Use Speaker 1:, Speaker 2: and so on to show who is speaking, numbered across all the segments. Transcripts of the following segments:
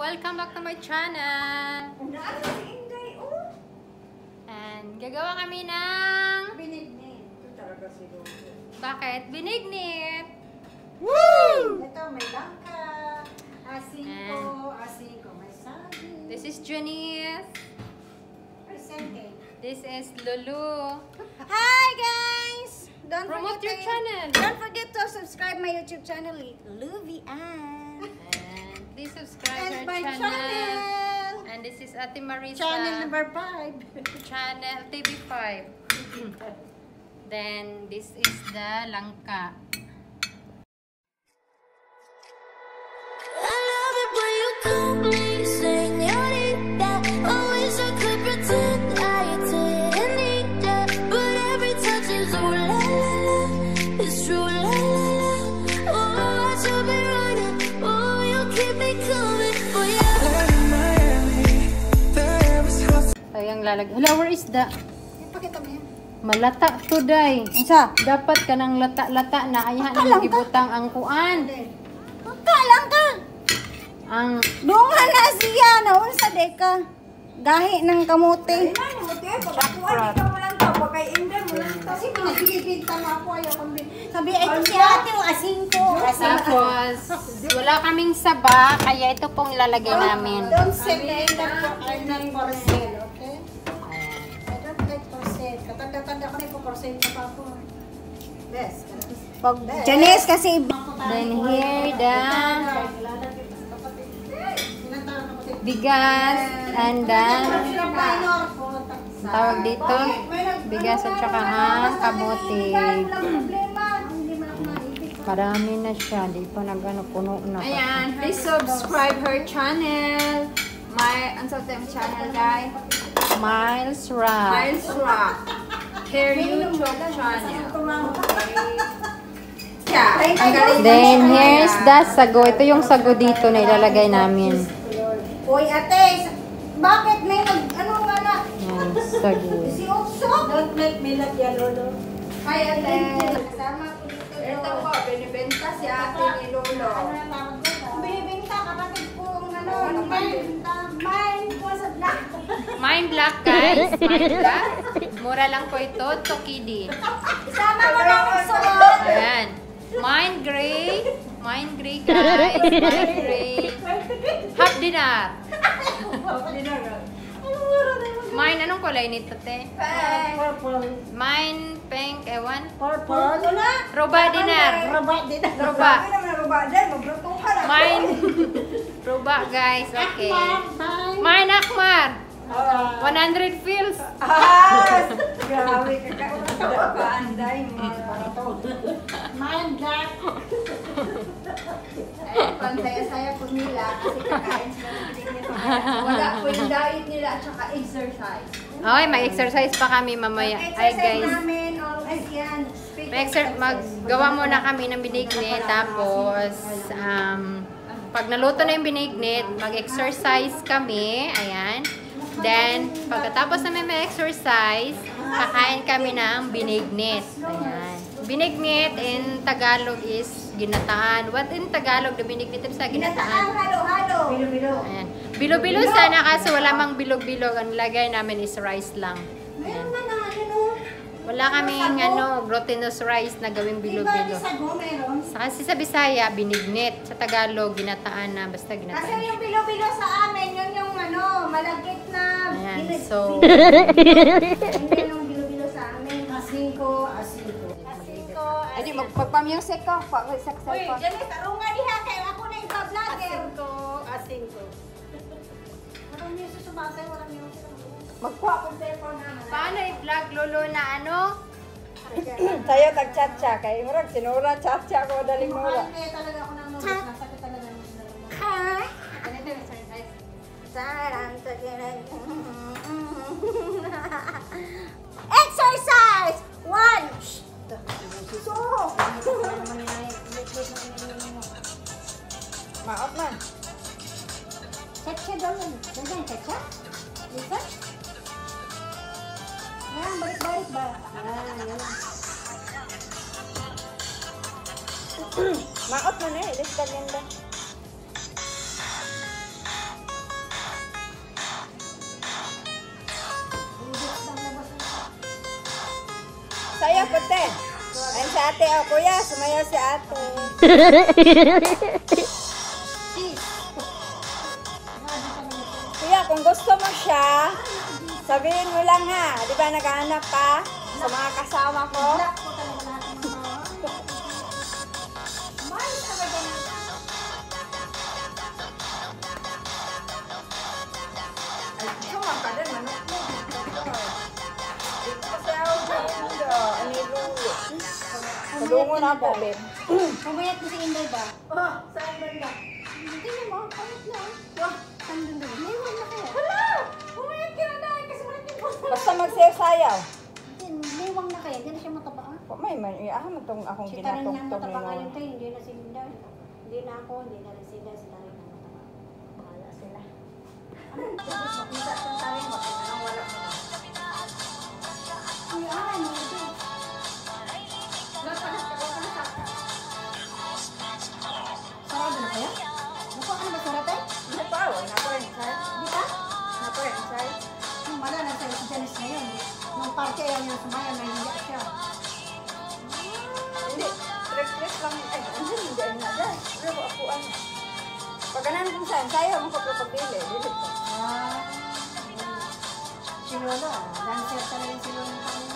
Speaker 1: Welcome back to my channel. And gagawa kami ng
Speaker 2: binignit. Ito talaga si Lolo.
Speaker 1: Bakit? Binignit.
Speaker 2: Woo! Ito may langka. Asingko. May saging.
Speaker 1: This is Janice.
Speaker 2: Presente.
Speaker 1: This is Lulu.
Speaker 2: Hi guys!
Speaker 1: Promote your channel.
Speaker 2: Don't forget to subscribe my YouTube channel, Luvi Ann.
Speaker 1: And please subscribe
Speaker 2: And
Speaker 1: to
Speaker 2: my
Speaker 1: our channel.
Speaker 2: channel.
Speaker 1: And this is Ate Marisa.
Speaker 2: Channel number 5.
Speaker 1: Channel TV5. Then this is the langka. Hala, where is the?
Speaker 2: Ipakita mo yan.
Speaker 1: Malata to, day.
Speaker 2: Isa.
Speaker 1: Dapat ka ng lata-lata na ayahan ng gibutang ang kuan.
Speaker 2: Magkalang ka.
Speaker 1: Ang
Speaker 2: Dunga na siya. Naun sa deka. Gahi ng kamote. Kasi pinagpipinta mo ako. Sabi, ito si ate o asingko.
Speaker 1: tapos wala kaming saba, kaya ito pong ilalagay namin.
Speaker 2: Don't say that I'm not for sale, okay? I don't like for sale. Katanda-tanda ko na yung for sale na pa ako. Best. Janice kasi
Speaker 1: Then here the bigas and then tawag dito bigas at saka ang kamote. Marami na siya, di pa nagano puno na.
Speaker 3: Ayan, please subscribe her channel. Ang sa channel guys.
Speaker 1: Miles Rock.
Speaker 3: Miles Rock. Her YouTube channel. Yeah, ang galing.
Speaker 1: Then here's the sago. Ito yung sago dito na ilalagay namin.
Speaker 2: Uy, ate, bakit may ano nga na?
Speaker 1: Yan, sago.
Speaker 2: Si Okso? Don't make me like yan, Lolo.
Speaker 3: Hi, ate.
Speaker 2: Kasama ko dito.
Speaker 3: Ito po, binibenta si ate ni Lolo.
Speaker 2: Binibenta, kapatid ko ano, mine ko sa black.
Speaker 1: Mine black, guys. Mine black. Mura lang po ito. Tokidi.
Speaker 2: Isama mo na ang sunod.
Speaker 1: Ayan. Mine gray. Mine gray, guys. Mine gray. Half dinar. Mine, anong kulay nito, te? Mine pink, ewan.
Speaker 2: Purple.
Speaker 1: Roba dinar. Roba. Mine. Roba, guys. Okay. Mine akmar. 100 feels.
Speaker 2: Grabe ka. Paanday mo. Mine black.
Speaker 3: Pansaya-saya po nila kasi kakain sila ng binigyan. Wala po yung diet nila at saka exercise.
Speaker 1: Okay, mag-exercise pa kami mamaya. Ay, guys.
Speaker 2: namin always yan.
Speaker 1: Maggawa muna kami ng binignit. Tapos, pag naluto na yung binignit, mag-exercise kami. Ayan. Then, pagkatapos namin mag-exercise, kakain kami ng binignit. Ayan. Binignit in Tagalog is ginataan. What in Tagalog, the binignit sa ginataan?
Speaker 2: Halo-halo. Bilo-bilo.
Speaker 1: Ayan. Bilo-bilo sana kasi wala mang bilog-bilog. Ang lagay namin is rice lang.
Speaker 2: Meron na na ano.
Speaker 1: Wala kaming glutinous rice na gawing bilo-bilo.
Speaker 2: Diba sa go meron?
Speaker 1: Kasi sa Bisaya, binignit. Sa Tagalog, ginataan na. Basta
Speaker 2: Kasi
Speaker 1: ginataan.
Speaker 2: yung bilo-bilo sa amin, yun yung ano, malagkit na.
Speaker 1: Ayan. So,
Speaker 2: Hindi yung bilo-bilo sa amin. Asingko.
Speaker 3: Adi, magpa-music ko. Pa-music
Speaker 2: Uy, Janice, tarunga diha kay ako na yung vlogger. Asingko. Walang music sa basay, walang music.
Speaker 3: Magkuha kong telephone naman.
Speaker 1: paano i-vlog lolo na ano?
Speaker 3: Tayo tag-chat-cha. Kaya murag, sinura chat-cha ko daling mura.
Speaker 2: Kaya talaga ako nang nubos. Nasakit talaga ng dalawa. Ganito yung exercise. Exercise! 1! So!
Speaker 3: Maot man.
Speaker 2: Chat-cha daw yun. Ganyan, chat-cha? Lisa? Yan, balik-balik ba? Yan.
Speaker 3: Maot man eh. Ilis ka ganda.
Speaker 2: Saya pete. Ayun si ate. O, kuya, sumayaw si ate. Kuya, kung gusto mo siya, sabihin mo lang ha. Di ba naghahanap ka sa mga kasama ko? Tulungo na po, babe.
Speaker 3: Pumayat mo si Inday ba?
Speaker 2: Oh, saan banda?
Speaker 3: Hindi mo, payat na.
Speaker 2: Wah,
Speaker 3: Saan doon doon? Mayroon na kaya.
Speaker 2: wala! Pumayat ka na dahil kasi malaking post. Basta magsayaw-sayaw.
Speaker 3: Mayroon na kaya. Hindi na siya mataba.
Speaker 2: May man, itong akong
Speaker 3: Si Tarin nga
Speaker 2: ginatugtog
Speaker 3: mataba
Speaker 2: ni
Speaker 3: ngayon
Speaker 2: Noy.
Speaker 3: tayo. Hindi na si Inday. Hindi na ako, hindi na rin sila. Si Tarin na mataba. Bahala sila.
Speaker 2: Makita sa tayo, makita nang wala mo na.
Speaker 3: Ay, ay, hindi. Sarado na kaya? Nakuha ka na ba sarado?
Speaker 2: Hindi pa, wala ko rin, sir.
Speaker 3: Di ba?
Speaker 2: Wala ko rin, sir.
Speaker 3: Nung wala na sa'yo si Janice ngayon. Nung party ayaw niya sumaya, nahihiya siya.
Speaker 2: Hindi, trip-trip lang. Ay, hindi na dahil. Pero ako, ano. Pagkanan kung saan, sayo mo ko pagpili. Dili ko.
Speaker 3: Ah. Si Lolo, dancer talaga si Lolo.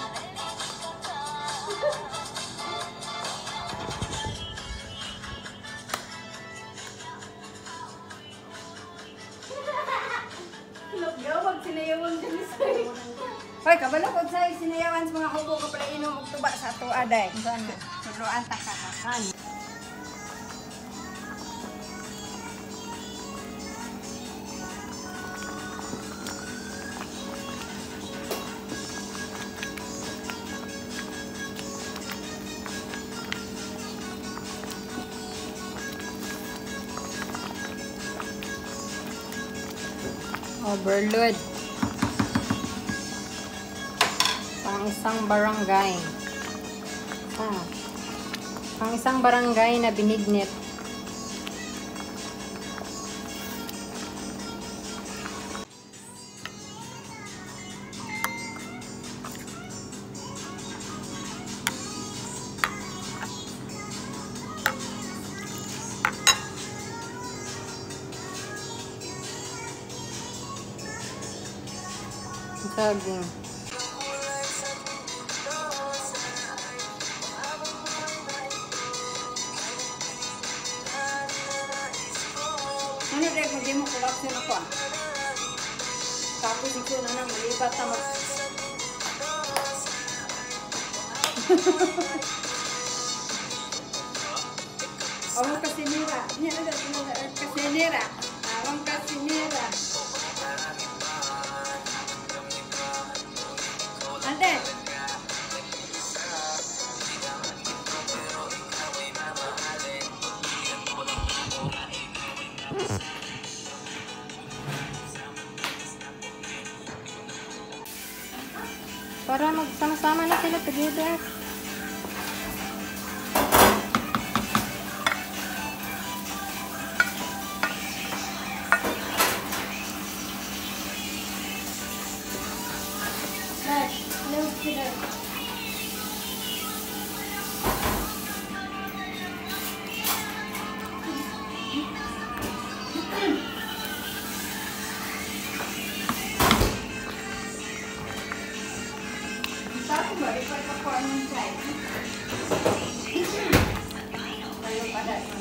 Speaker 2: Gawag, sinayawan din sa'yo. Hoy, kabalo ko sa'yo, sinayawan sa mga hubo ko pala inom og tuba sa ato, aday. Saan na? Suluan ta ka.
Speaker 1: Overload. Pang isang barangay. Pang isang barangay na binignit. Saging.
Speaker 2: Ano dahil mo di mo kulapsin ako ah? Tapos ito na nang malibat na mag... Awang kasinira. Kasinira. Awang kasinira. Ate!
Speaker 1: Para magsama-sama na sila together.
Speaker 3: Dash, load sila.
Speaker 2: Sabi mo, ipag ako anong side. Tayo pa dahil.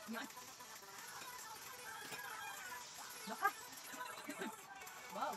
Speaker 2: Wow.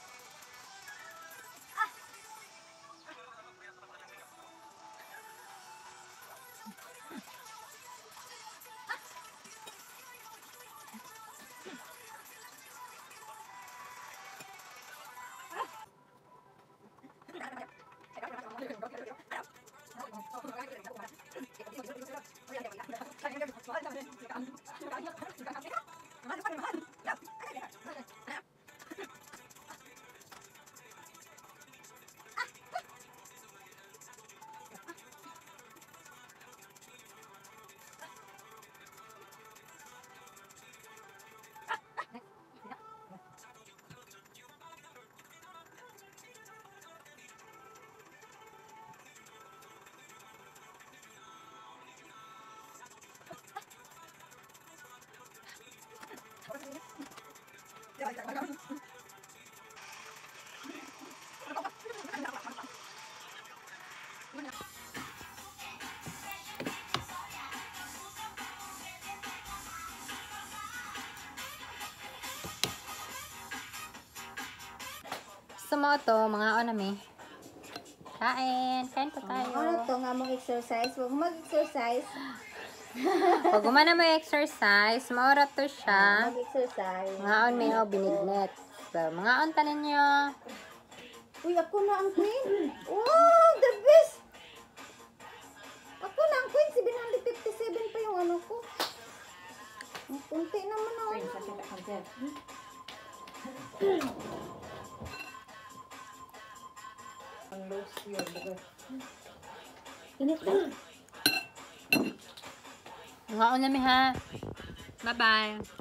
Speaker 1: Sumoto, mga onami. Kain po tayo.
Speaker 3: Ano to nga mong exercise? Huwag mag-exercise.
Speaker 1: Pag gumana mo exercise, maura to siya.
Speaker 3: Mag-exercise.
Speaker 1: Mga on may binignet. So, mga on tanin nyo.
Speaker 3: Uy, ako na ang queen. Wow, the best. Ako na ang queen. 757 pa yung ano ko. Ang kunti naman ang ano.
Speaker 2: Ang loose yun.
Speaker 3: Init ka.
Speaker 1: Mga on ha. Bye-bye.